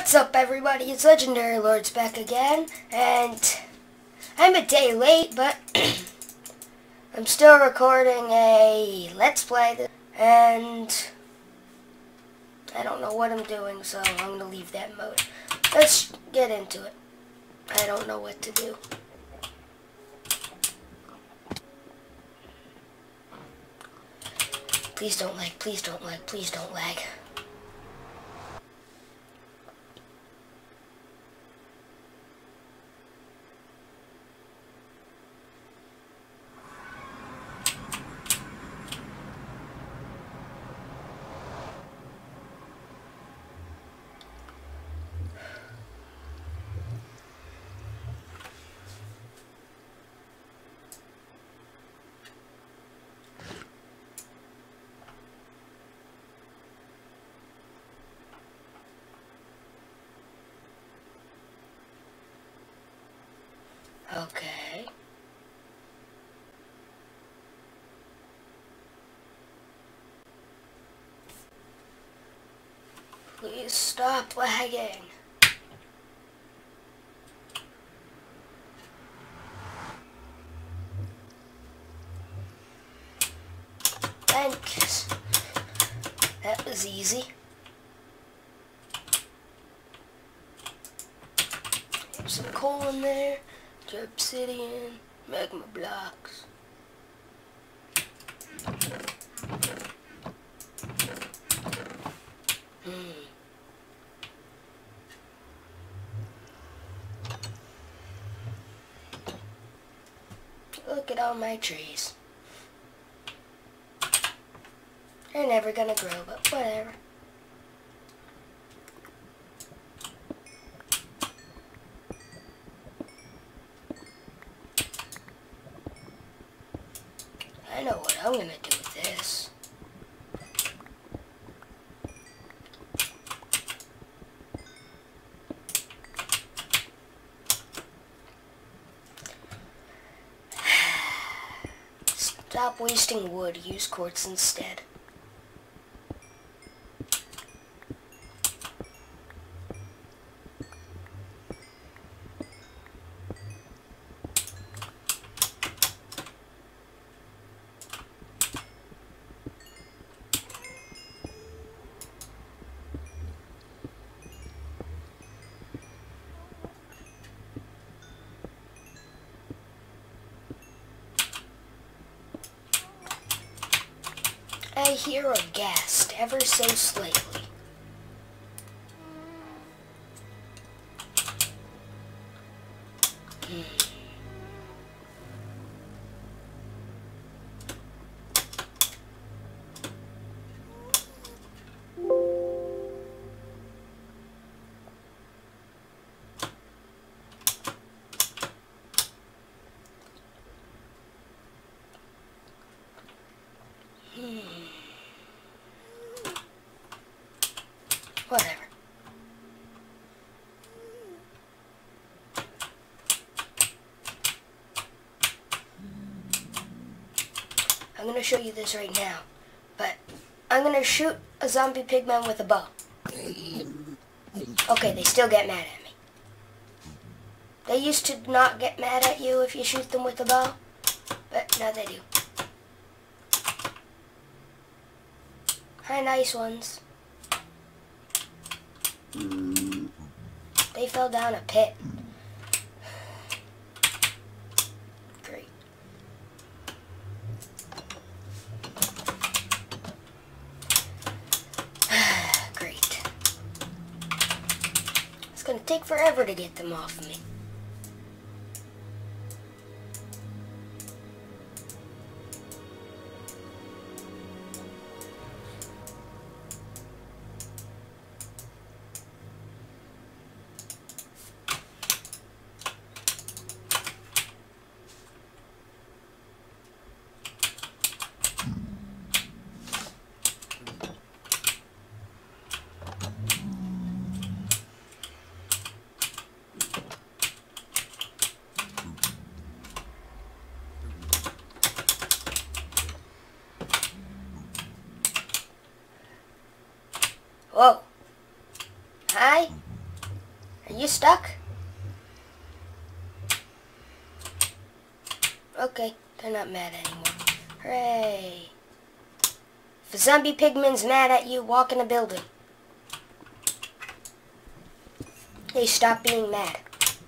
What's up, everybody? It's Legendary Lords back again, and I'm a day late, but I'm still recording a Let's Play, and I don't know what I'm doing, so I'm going to leave that mode. Let's get into it. I don't know what to do. Please don't lag, please don't lag, please don't lag. Okay. Please stop lagging. Thanks. That was easy. There's some coal in there. Obsidian, magma blocks. Look at all my trees. They're never gonna grow, but whatever. I know what I'm gonna do with this. Stop wasting wood, use quartz instead. I hear a ghast ever so slightly. Whatever. I'm gonna show you this right now, but I'm gonna shoot a zombie pigman with a bow. Okay, they still get mad at me. They used to not get mad at you if you shoot them with a bow, but now they do. Hi, nice ones. They fell down a pit. Great. Great. It's gonna take forever to get them off me. Are you stuck? Okay, they're not mad anymore. Hooray! If a zombie pigman's mad at you, walk in a building. Hey, stop being mad.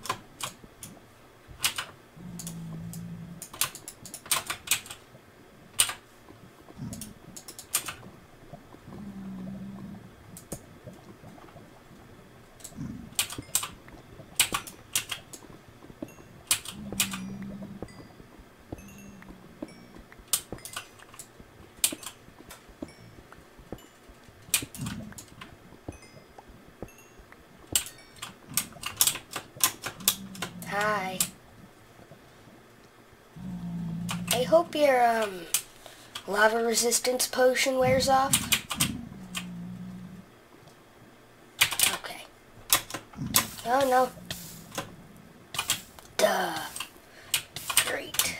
Hi. I hope your lava resistance potion wears off. Okay. Oh no. Duh. Great.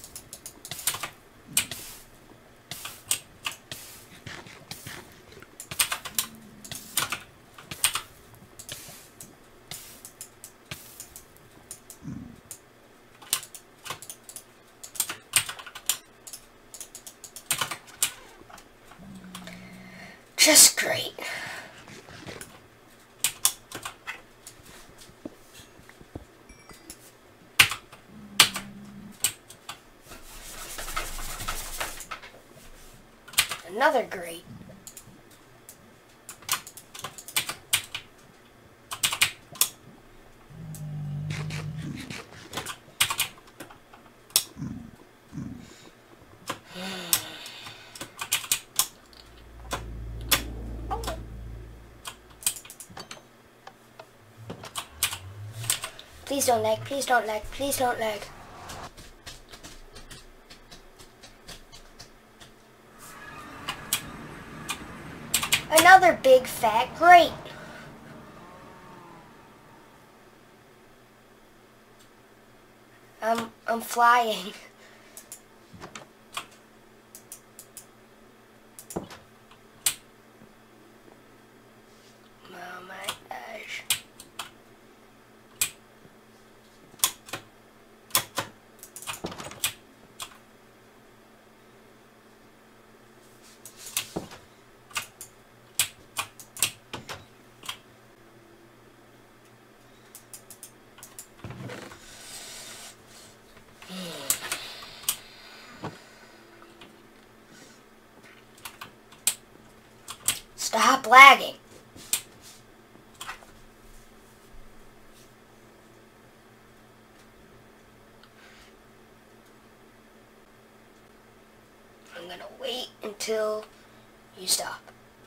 Just great. Another great. Please don't lag, please don't lag, please don't lag. Another big fat grate. I'm flying. Oh my gosh. Stop lagging. I'm gonna wait until you stop.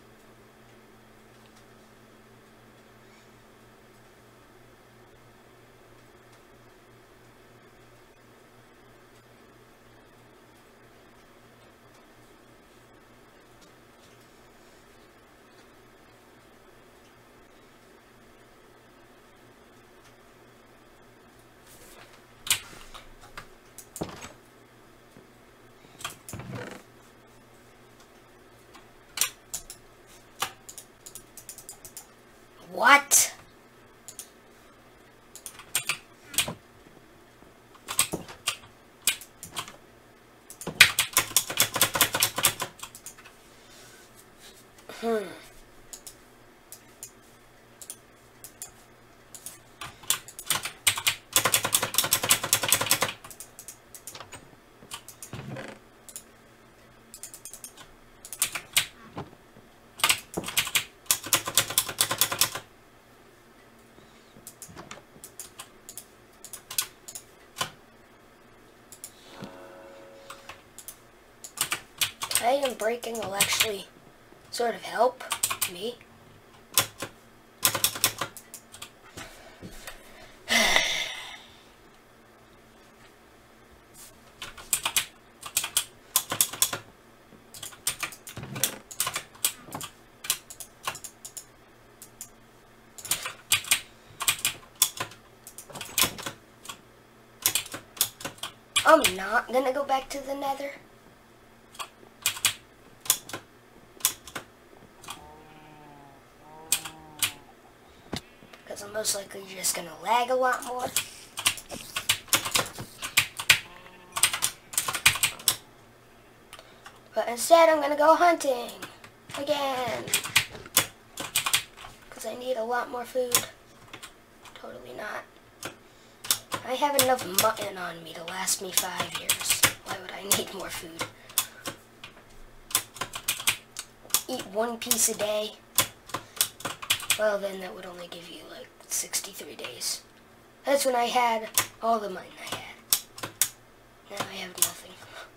What? Item breaking will actually sort of help me. I'm not gonna go back to the Nether. because I'm most likely just going to lag a lot more. But instead, I'm going to go hunting again, because I need a lot more food. Totally not. I have enough mutton on me to last me 5 years. Why would I need more food? Eat 1 piece a day. Well, then that would only give you like 63 days. That's when I had all the mutton I had. Now I have nothing.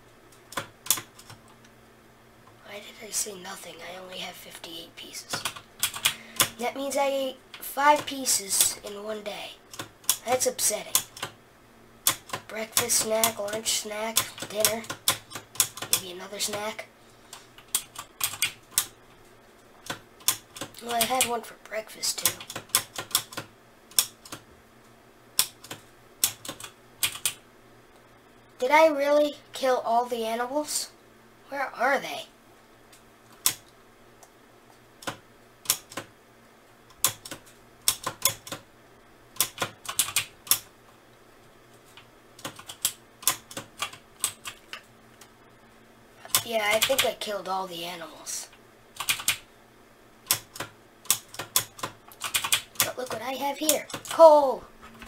Why did I say nothing? I only have 58 pieces. That means I ate 5 pieces in 1 day. That's upsetting. Breakfast snack, lunch snack, dinner, maybe another snack. Well, I had one for breakfast too. Did I really kill all the animals? Where are they? Yeah, I think I killed all the animals. But look what I have here. Coal!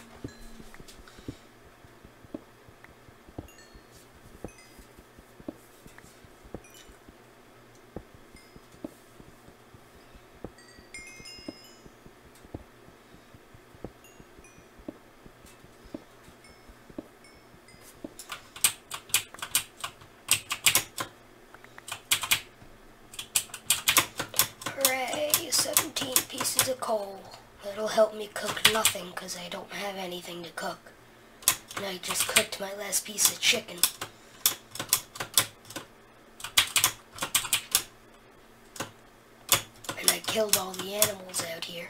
Hooray, 17 pieces of coal. That'll help me cook nothing because I don't have anything to cook. And I just cooked my last piece of chicken. And I killed all the animals out here.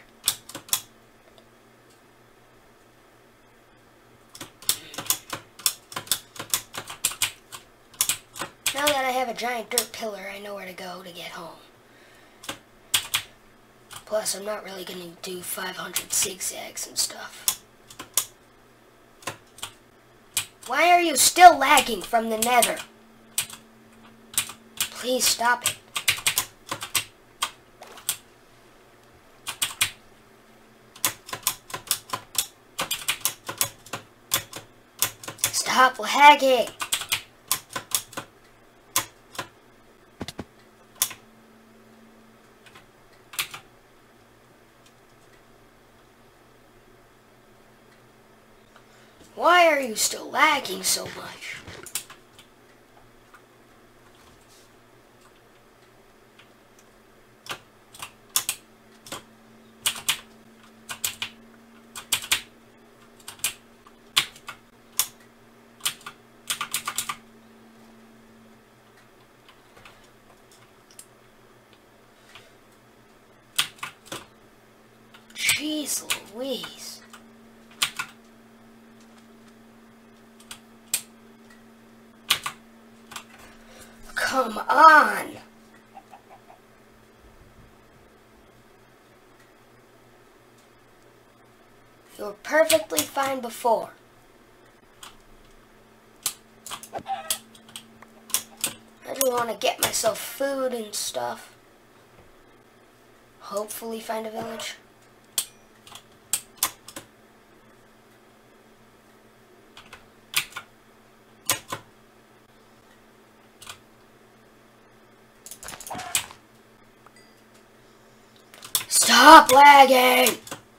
Now that I have a giant dirt pillar, I know where to go to get home. Plus, I'm not really going to do 500 zigzags and stuff. Why are you still lagging from the nether? Please stop it. Stop lagging. Why are you still lagging so much? Jeez Louise. Come on! You were perfectly fine before. I just want to get myself food and stuff. Hopefully find a village. Stop lagging!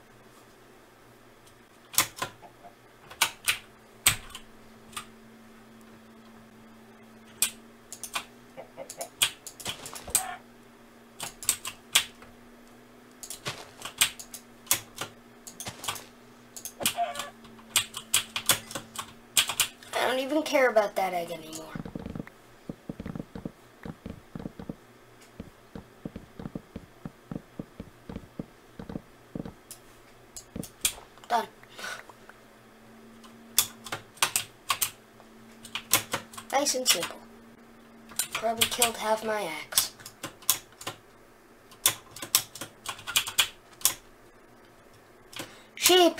I don't even care about that egg anymore. Done. Nice and simple. Probably killed half my axe. Sheep!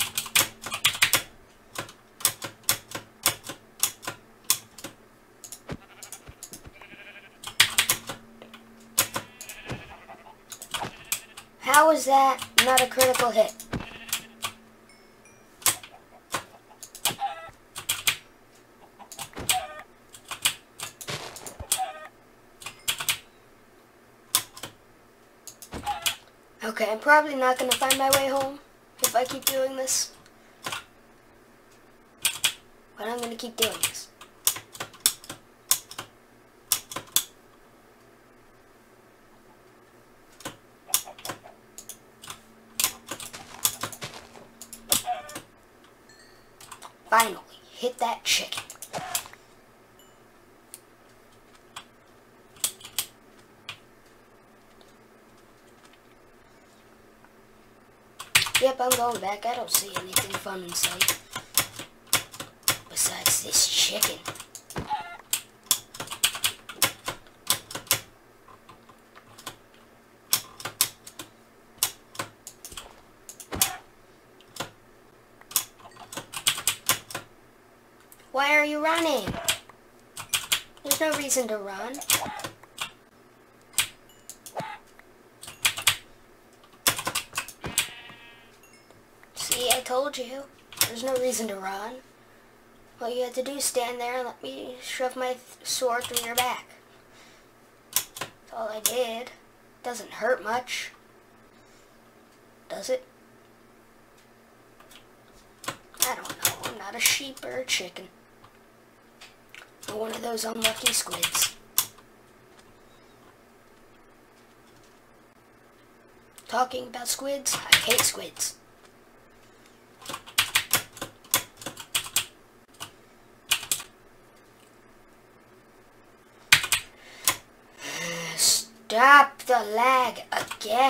How is that not a critical hit? Okay, I'm probably not going to find my way home if I keep doing this. But I'm going to keep doing this. Finally, hit that chicken. Yep, I'm going back. I don't see anything fun in sight. Besides this chicken. Why are you running? There's no reason to run. See, I told you. There's no reason to run. All you had to do is stand there and let me shove my sword through your back. That's all I did. Doesn't hurt much. Does it? I don't know. I'm not a sheep or a chicken. I'm one of those unlucky squids. Talking about squids, I hate squids. Stop the lag again.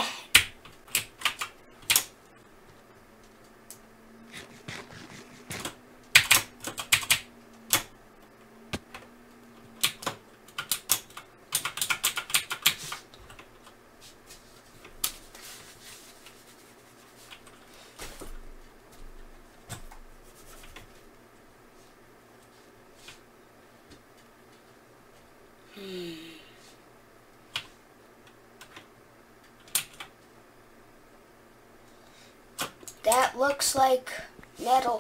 That looks like metal.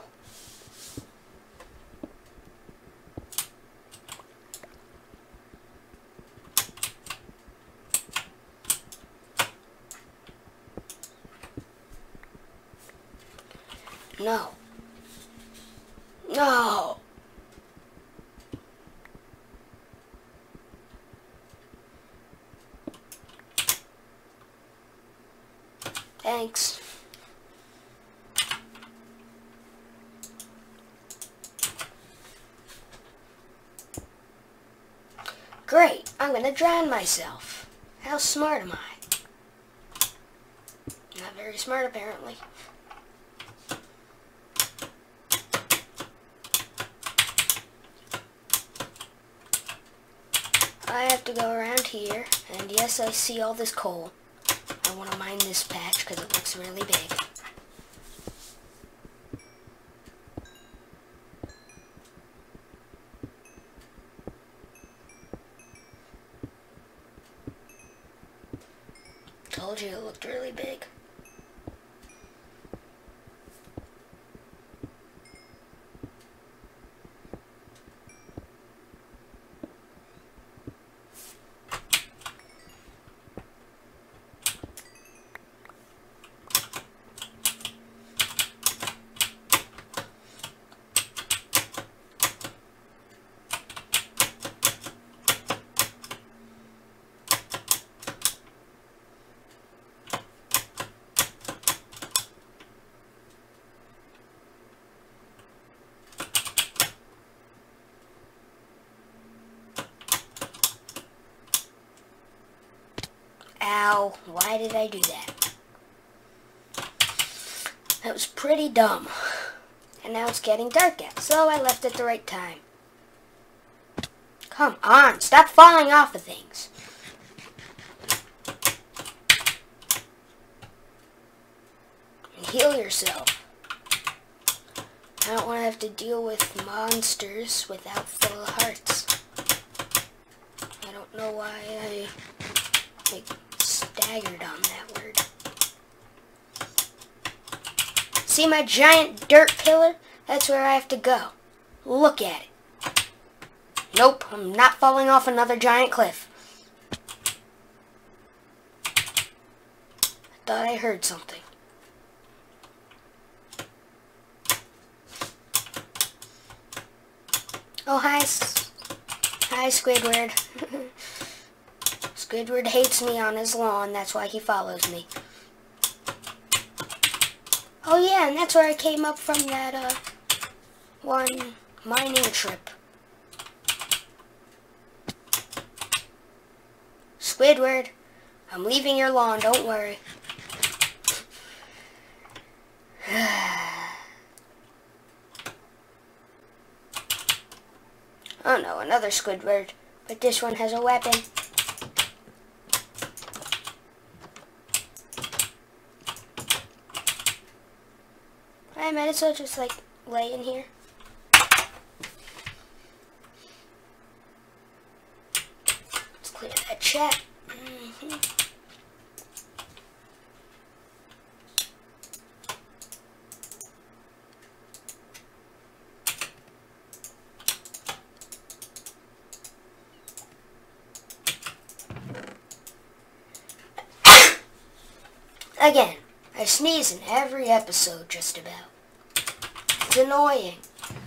No. No. Thanks. Great, I'm gonna drown myself. How smart am I? Not very smart, apparently. I have to go around here, and yes, I see all this coal. I want to mine this patch because it looks really big. Told you it looked really big. Ow, why did I do that? That was pretty dumb. And now it's getting dark out, so I left at the right time. Come on, stop falling off of things. And heal yourself. I don't want to have to deal with monsters without full hearts. I don't know why I staggered on that word. See my giant dirt pillar? That's where I have to go. Look at it. Nope, I'm not falling off another giant cliff. I thought I heard something. Oh, hi Squidward. Squidward hates me on his lawn, that's why he follows me. Oh yeah, and that's where I came up from that, one mining trip. Squidward, I'm leaving your lawn, don't worry. Oh no, another Squidward, but this one has a weapon. I might as well just like lay in here. Let's clear that chat. Again, I sneeze in every episode just about. It's annoying.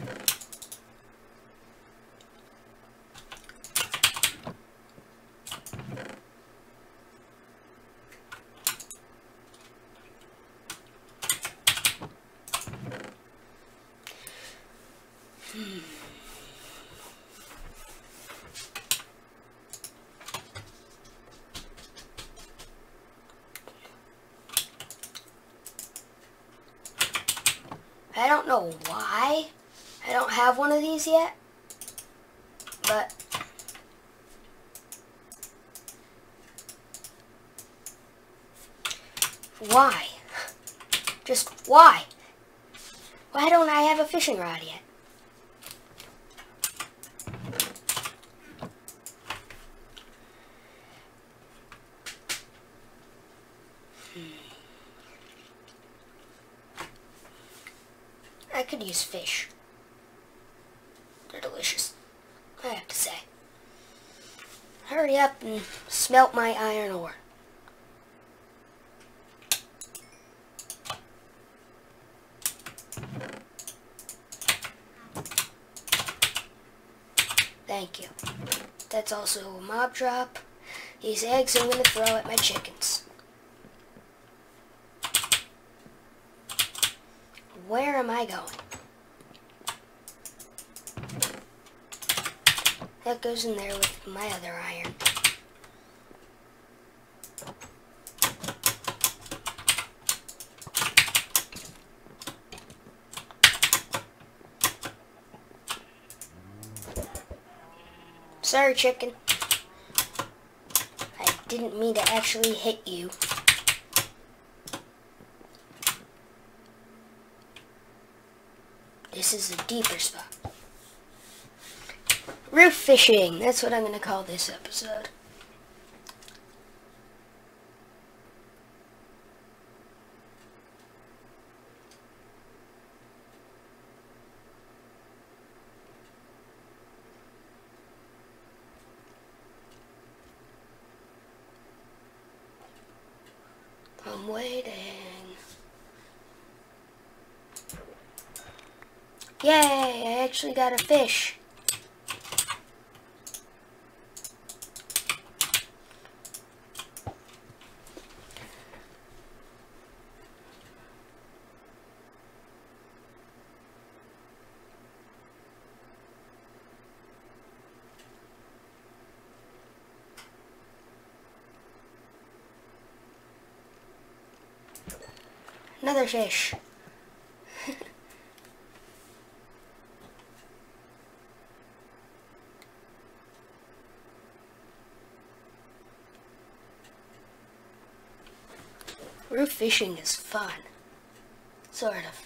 I don't know why I don't have one of these yet, but why? Just why? Why don't I have a fishing rod yet? I could use fish. They're delicious, I have to say. Hurry up and smelt my iron ore. Thank you. That's also a mob drop. These eggs I'm going to throw at my chickens. Where am I going? That goes in there with my other iron. Sorry, chicken. I didn't mean to actually hit you. This is a deeper spot. Roof fishing. That's what I'm going to call this episode. I'm waiting. Yay, I actually got a fish. Another fish. Roof fishing is fun. Sort of.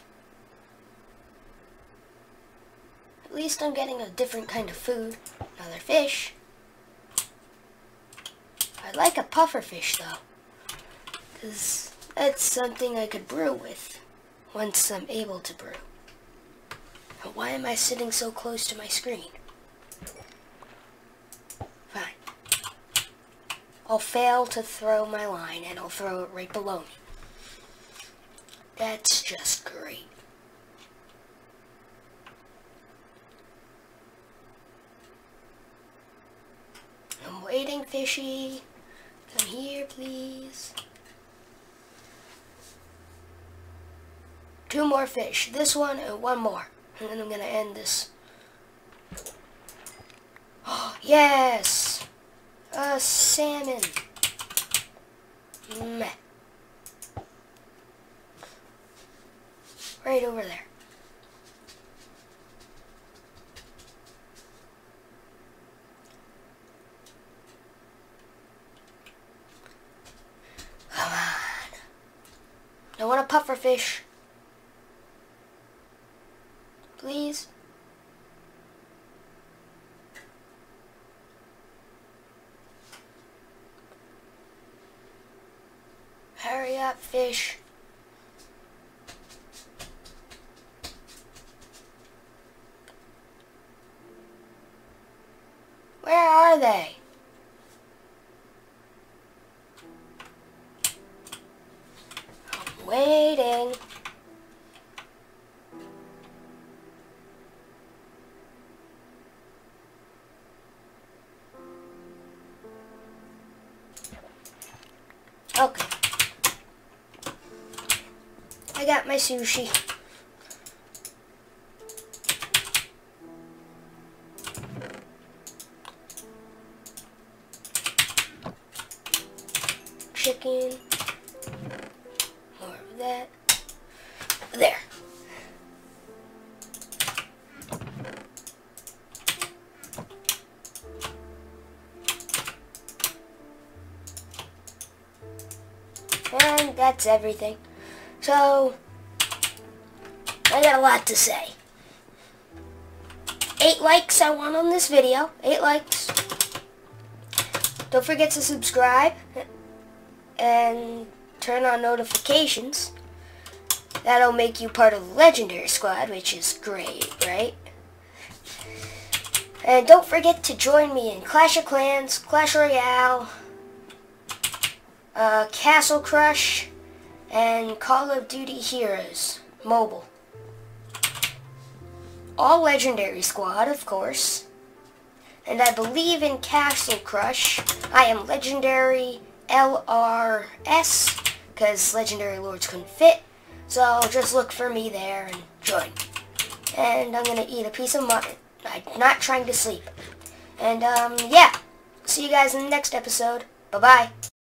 At least I'm getting a different kind of food. Another fish. I like a puffer fish though, because that's something I could brew with once I'm able to brew. And why am I sitting so close to my screen? Fine. I'll fail to throw my line and I'll throw it right below me. That's just great. I'm waiting, fishy. Come here, please. 2 more fish. This one and 1 more. And then I'm going to end this. Oh, yes! A salmon. Meh. Right over there. Come on. I want a puffer fish. Please. Hurry up, fish. Where are they? I'm waiting. Okay. I got my sushi. Chicken. More of that. There. And that's everything. So, I got a lot to say. 8 likes I want on this video. 8 likes. Don't forget to subscribe and turn on notifications. That'll make you part of the Legendary Squad, which is great, right? And don't forget to join me in Clash of Clans, Clash Royale, Castle Crush, and Call of Duty Heroes Mobile. All Legendary Squad, of course. And I believe in Castle Crush, I am Legendary LRS, because Legendary Lords couldn't fit. So just look for me there and join. And I'm going to eat a piece of mutton. I'm not trying to sleep. And yeah, see you guys in the next episode. Bye-bye.